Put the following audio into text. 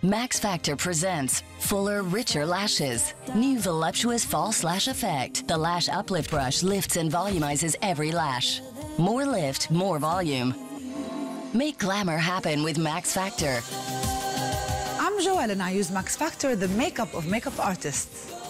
Max Factor presents fuller, richer lashes. New Voluptuous False Lash Effect. The Lash Uplift Brush lifts and volumizes every lash. More lift, more volume. Make glamour happen with Max Factor. I'm Joelle and I use Max Factor, the makeup of makeup artists.